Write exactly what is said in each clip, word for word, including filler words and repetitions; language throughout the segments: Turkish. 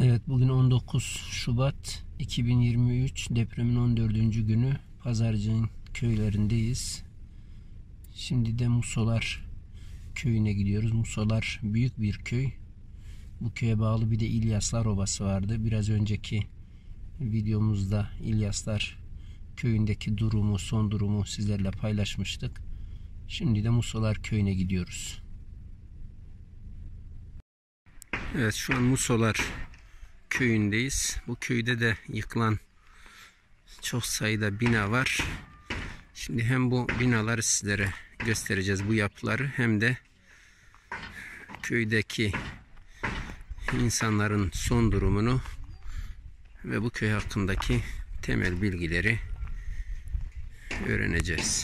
Evet, bugün on dokuz Şubat iki bin yirmi üç, depremin on dördüncü günü. Pazarcık'ın köylerindeyiz. Şimdi de Musolar köyüne gidiyoruz. Musolar büyük bir köy. Bu köye bağlı bir de İlyaslar Obası vardı. Biraz önceki videomuzda İlyaslar köyündeki durumu, son durumu sizlerle paylaşmıştık. Şimdi de Musolar köyüne gidiyoruz. Evet, şu an Musolar köyündeyiz. Bu köyde de yıkılan çok sayıda bina var. Şimdi hem bu binaları sizlere göstereceğiz, bu yapıları, hem de köydeki insanların son durumunu ve bu köy hakkındaki temel bilgileri öğreneceğiz.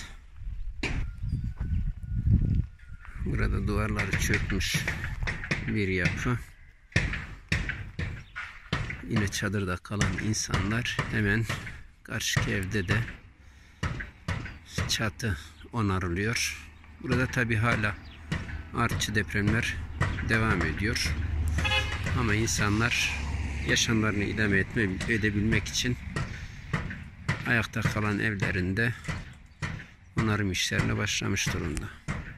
Burada duvarları çökmüş bir yapı. Yine çadırda kalan insanlar. Hemen karşıki evde de çatı onarılıyor. Burada tabi hala artçı depremler devam ediyor. Ama insanlar yaşamlarını idame etme, edebilmek için ayakta kalan evlerinde onarım işlerine başlamış durumda.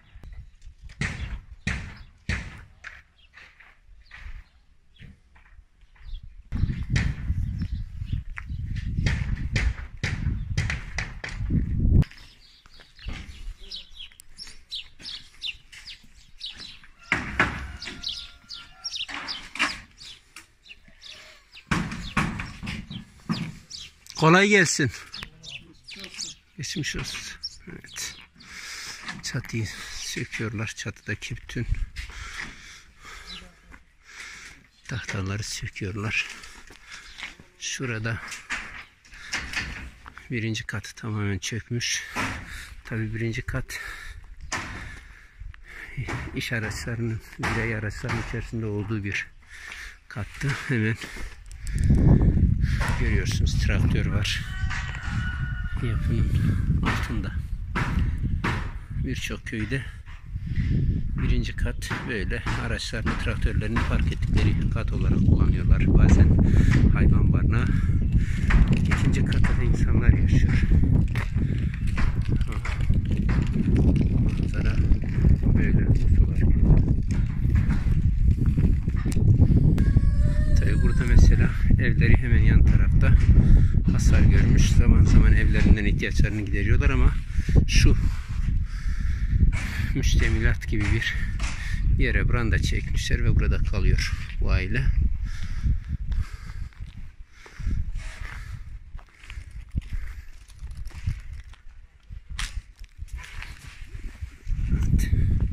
Kolay gelsin. Geçmiş olsun. Evet. Çatıyı söküyorlar. Çatıdaki bütün tahtaları söküyorlar. Şurada birinci kat tamamen çökmüş. Tabi birinci kat iş araçlarının, birey araçlarının içerisinde olduğu bir kattı. Hemen görüyorsunuz, traktör var yapının altında. Birçok köyde birinci kat böyle araçlarını, traktörlerini park ettikleri kat olarak kullanıyorlar. Bazen hayvan barınağı. İkinci katta da insanlar yaşıyor. Manzara böyle. Musolar. Tabi burada mesela evleri hemen yan tarafta hasar görmüş. Zaman zaman evlerinden ihtiyaçlarını gideriyorlar ama şu müştemilat gibi bir yere branda çekmişler ve burada kalıyor bu aile. Evet.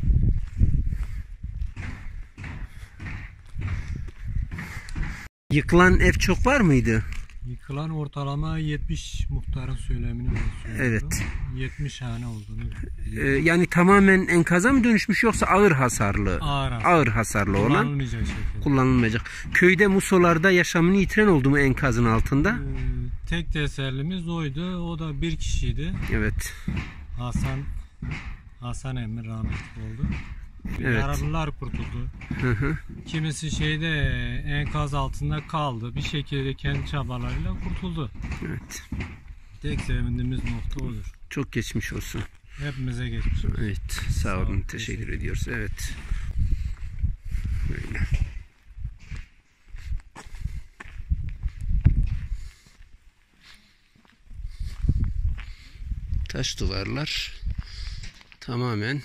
Yıkılan ev çok var mıydı? Yıkılan ortalama yetmiş, muhtarın söylemini ben söylüyorum. Evet. yetmiş hane olduğunu. Ee, yani tamamen enkaza mı dönüşmüş yoksa ağır hasarlı? Ağır hasarlı, ağır hasarlı olan. Kullanılmayacak şekilde. Kullanılmayacak. Köyde Musolar'da yaşamını yitiren oldu mu enkazın altında? Ee, tek tesellimiz oydu. O da bir kişiydi. Evet. Hasan Hasan emmi rahmetli oldu. Evet. Yaralılar kurtuldu. Hı hı. Kimisi şeyde enkaz altında kaldı. Bir şekilde kendi çabalarıyla kurtuldu. Evet. Tek sevindiğimiz nokta odur. Çok geçmiş olsun. Hepimize geçmiş olsun. Evet. Sağ olun. Sağ olun, teşekkür, teşekkür ediyoruz. Evet. Böyle. Taş duvarlar tamamen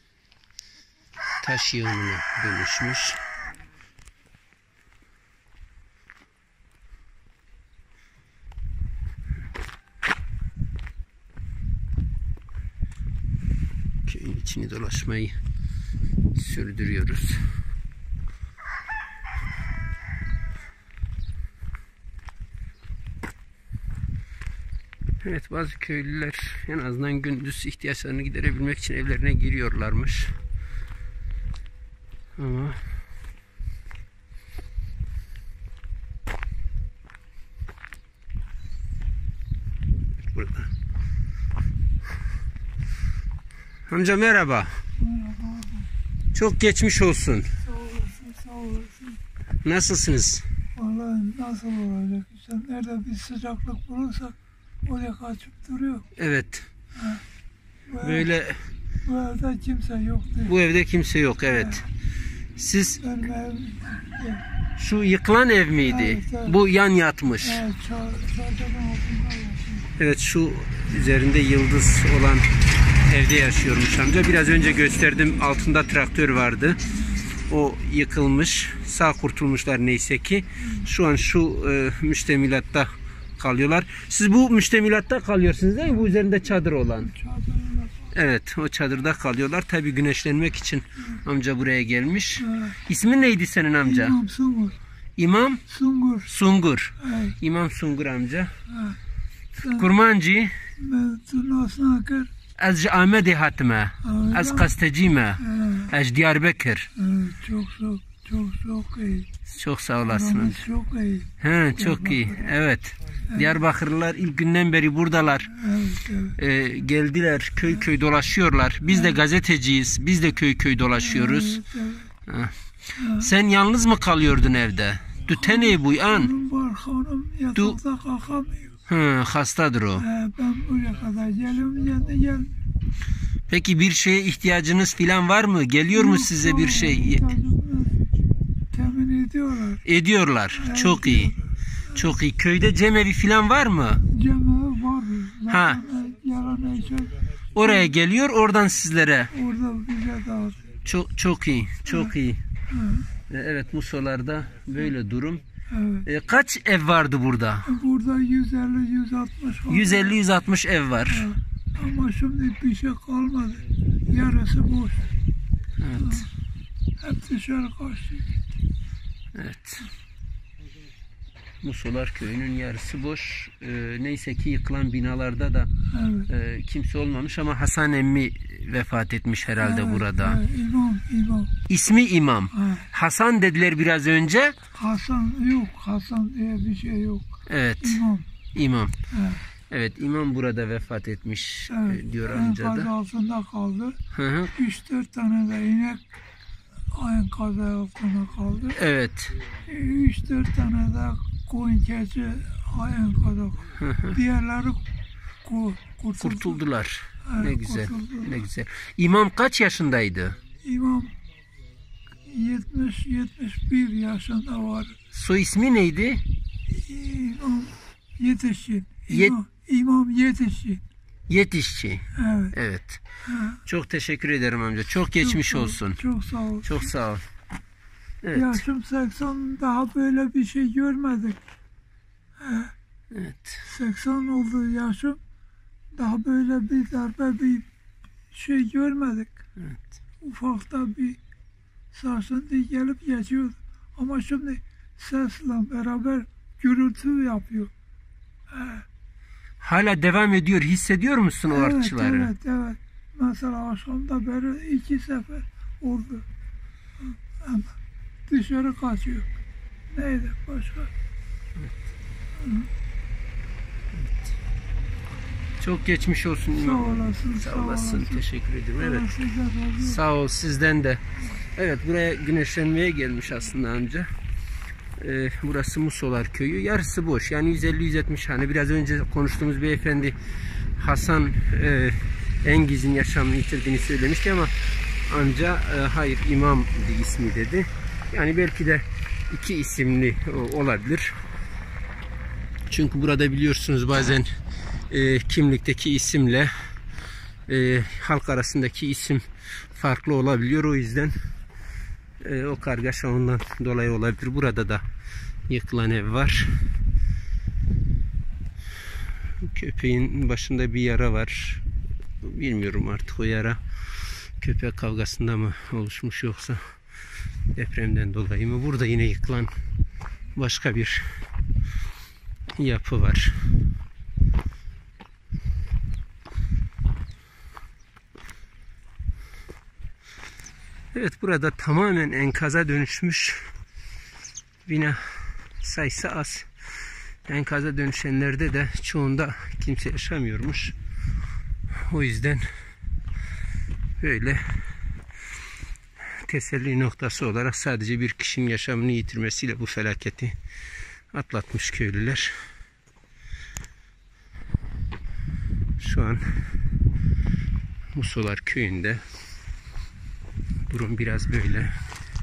taş yığınına dönüşmüş. Köyün içini dolaşmayı sürdürüyoruz. Evet, bazı köylüler en azından gündüz ihtiyaçlarını giderebilmek için evlerine giriyorlarmış. Ama burada. Amca merhaba. Merhaba. Çok geçmiş olsun. Sağ olasın, sağ olasın. Nasılsınız? Vallahi nasıl olacak? İşte nerede bir sıcaklık bulursak oraya kaçıp duruyor. Evet. Ha. Bu Böyle ev, bu evde kimse yok değil. bu evde kimse yok. Evet. Siz Benim evim, şu yıkılan ev miydi? Evet, evet. Bu yan yatmış. evet, çar- çadırın altında yaşıyor. Evet, şu üzerinde yıldız olan evde yaşıyormuş amca. Biraz önce gösterdim, altında traktör vardı. O yıkılmış. Sağ kurtulmuşlar neyse ki. Şu an şu e, müştemilatta kalıyorlar. Siz bu müştemilatta kalıyorsunuz değil mi? Bu üzerinde çadır olan. Çadırında Evet, o çadırda kalıyorlar. Tabii güneşlenmek için amca buraya gelmiş. Evet. İsmin neydi senin amca? İmam Sungur. İmam Sungur. Sungur. Evet. İmam Sungur amca. Evet. Sen Kurmancı. ben turnasına kır. Az ji Amedê hatime. Evet. Az qastecî me. Evet. Ez Diyarbakır. Evet. Çok çok çok çok iyi. Çok sağ olasın. Buramız çok iyi. He, çok iyi. Evet. Diyarbakırlılar ilk günden beri buradalar. Evet. Evet. Ee, geldiler, köy köy dolaşıyorlar. Biz de gazeteciyiz. Biz de köy köy dolaşıyoruz. Evet, evet. Sen yalnız mı kalıyordun evde? Du tenê bûy an. Hanım var, hanım yatakta kalkamıyor. Hı, hastadır o. Ee, ben buraya kadar geliyorum, kendi gelmiyor. Peki bir şeye ihtiyacınız falan var mı? Geliyor mu Yok, size bir yok, şey? ihtiyacımız temin ediyorlar. Ediyorlar. Evet, Çok iyi. Çok iyi. Köyde cemevi falan var mı? Cemevi var. Ha. Zaten yalan eşek Oraya geliyor, oradan sizlere. orada bize dağıtıyor. Çok çok iyi. Çok iyi. Evet. Ee, Evet, Musolar'da böyle durum. Evet. Ee, kaç ev vardı burada? Burada yüz elli yüz altmış var. yüz elli yüz altmış ev var. Evet. Ama şimdi bir şey kalmadı. Yarısı boş. Evet. Hep dışarı kaçtı. Evet. Musolar köyünün yarısı boş. Ee, neyse ki yıkılan binalarda da Evet. e, kimse olmamış ama Hasan emmi vefat etmiş herhalde Evet, burada. evet. İmam, imam. İsmi İmam. Evet. Hasan dediler biraz önce. Hasan yok. Hasan diye bir şey yok. Evet. İmam. İmam. Evet. Evet, İmam burada vefat etmiş Evet. e, diyor Enkaz amca da. altında kaldı. Hı hı. üç dört tane de inek enkaz altında kaldı. Evet. üç dört tane de koyun keçi enkazda Hı hı. diğerleri ku, kurtuldu. Kurtuldular. Evet, Ne güzel. kurtuldular. Ne güzel. İmam kaç yaşındaydı? İmam yetmiş yetmiş bir yaşında var. Soy ismi neydi? İmam yetişkin. Yet- İmam, İmam yetişkin. Yetişçi. Evet. Evet. Ha, Çok teşekkür ederim amca. Çok geçmiş çok sağ ol, olsun. Çok sağ ol. Çok sağ ol. Evet. Yaşım seksen, daha böyle bir şey görmedik. He, Evet. seksen oldu yaşım. Daha böyle bir darbe bir şey görmedik. Evet. Ufakta bir sarsıntı gelip geçiyordu. Ama şimdi sesle beraber gürültü yapıyor. He. Hala devam ediyor. Hissediyor musun o Evet, artçıları? evet, evet. Mesela akşamda beri iki sefer oldu. Ama dışarı kaçıyor. Neydi başka? Çok geçmiş olsun Sağ İmam. olasın, Sağ sağ olasın. olasın. Teşekkür ederim. Allah Evet. sizden razı olsun. Sağ ol, sizden de. Evet, buraya güneşlenmeye gelmiş aslında amca. Ee, burası Musolar köyü. Yarısı boş. Yani yüz elli yüz yetmiş hane. Biraz önce konuştuğumuz beyefendi Hasan e, Engiz'in yaşamını yitirdiğini söylemişti ama amca e, hayır İmam ismi dedi. Yani belki de iki isimli o, olabilir. Çünkü burada biliyorsunuz bazen e, kimlikteki isimle e, halk arasındaki isim farklı olabiliyor. O yüzden e, o kargaşa ondan dolayı olabilir. Burada da yıkılan ev var. Köpeğin başında bir yara var. Bilmiyorum artık o yara köpek kavgasında mı oluşmuş yoksa depremden dolayı mı? Burada yine yıkılan başka bir yapı var. Evet, burada tamamen enkaza dönüşmüş bina sayısı az. Enkaza dönüşenlerde de çoğunda kimse yaşamıyormuş. O yüzden böyle teselli noktası olarak sadece bir kişinin yaşamını yitirmesiyle bu felaketi atlatmış köylüler. Şu an Musolar köyünde durum biraz böyle.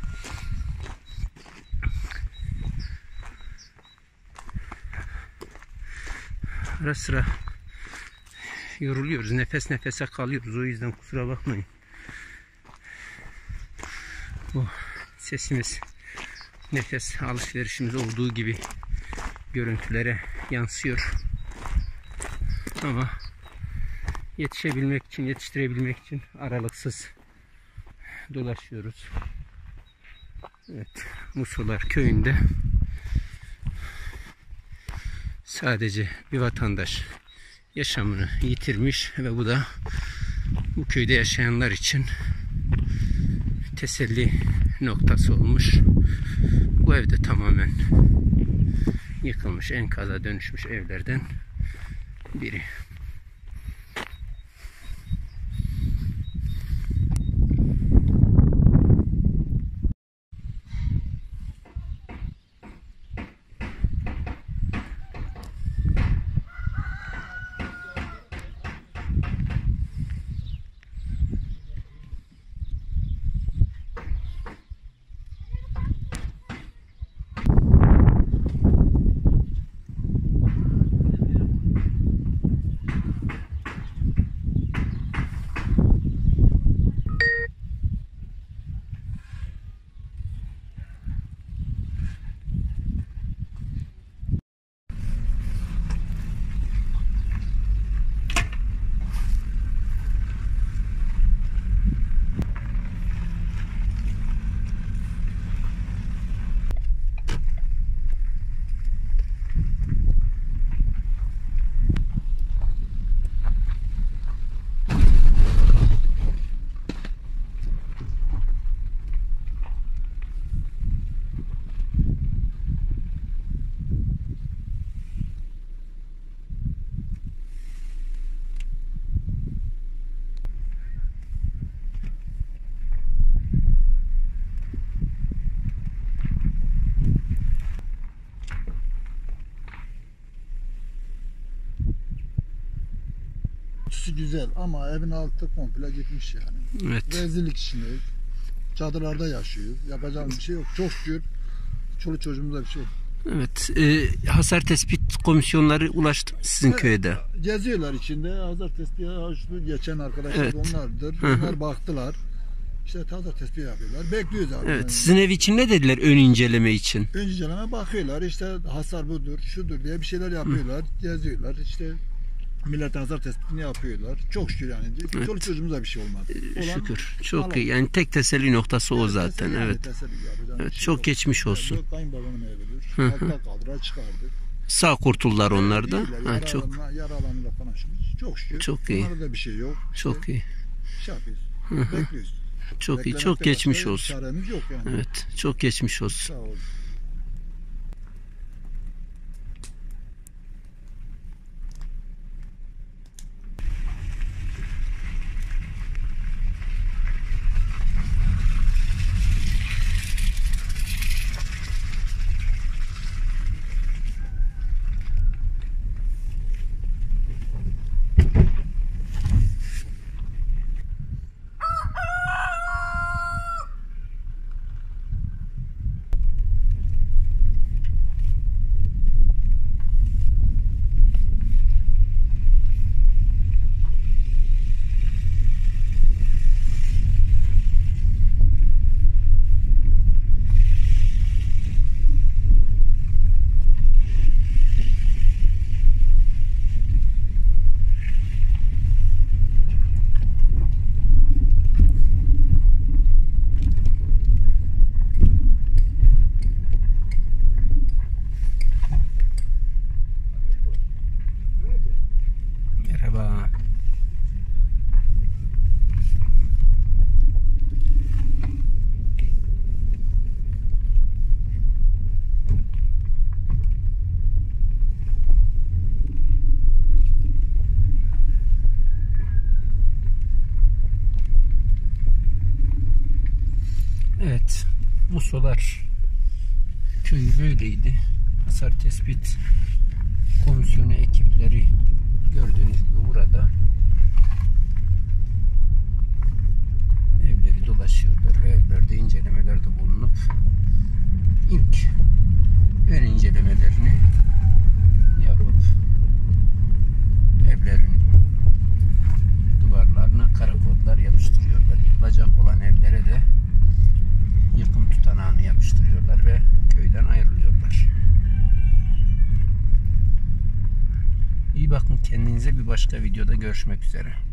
Ara sıra yoruluyoruz, nefes nefese kalıyoruz, o yüzden kusura bakmayın. Bu sesimiz nefes alışverişimiz olduğu gibi görüntülere yansıyor. Ama yetişebilmek için, yetiştirebilmek için aralıksız dolaşıyoruz. Evet, Musolar köyünde sadece bir vatandaş yaşamını yitirmiş ve bu da bu köyde yaşayanlar için teselli noktası olmuş. Bu evde tamamen yıkılmış, enkaza dönüşmüş evlerden biri. Güzel ama evin altı komple gitmiş yani. Evet. Rezillik içindeyiz. Çadırlarda yaşıyoruz. Yapacağımız bir şey yok. Çok şükür çoluk çocuğumuza bir şey yok. Evet. E, hasar tespit komisyonları ulaştı mı sizin Evet, köyde? Geziyorlar içinde. Hazır tespih geçen arkadaşlar Evet. onlardır. Hı hı. Onlar baktılar. İşte hazır tespih yapıyorlar. Bekliyoruz abi. Evet. Sizin ev için ne dediler ön inceleme için? Ön inceleme bakıyorlar. İşte hasar budur, şudur diye bir şeyler yapıyorlar. Geziyorlar. İşte millet hazır tespitini yapıyorlar. Çok şükür yani. Evet. Çoluk çocuğumuza bir şey olmadı. E, Olan- Şükür. Çok Alan- iyi. Yani tek teselli noktası o Evet, zaten. teselli yani, Evet. teselli yapacağım Evet. bir şey Çok yok. geçmiş olsun. Evet, kayınbabamın evidir. Hı hı. Altta kaldıra çıkardık. Sağ kurtuldular onlar da. İyiler, Ha, çok yaralanma- yaralanma falan şimdi. Çok şükür. Çok iyi. Onlarda bir şey yok. çok iyi. Şey yapıyoruz. Hı hı. Bekliyoruz. Çok iyi. Beklemekte Çok geçmiş başka olsun. çaremiz yok yani. Evet. Çok geçmiş olsun. Sağ olun. Musolar köyü böyleydi. Hasar tespit komisyonu ekipleri gördüğünüz gibi burada evleri dolaşıyorlar ve evlerde incelemelerde bulunup ilk ön incelemelerini yapıp evlerin duvarlarına kara kodlar yapıştırıyorlar. Yıkılacak olan evlere de yıkım tutanağını yapıştırıyorlar ve köyden ayrılıyorlar. İyi bakın kendinize, bir başka videoda görüşmek üzere.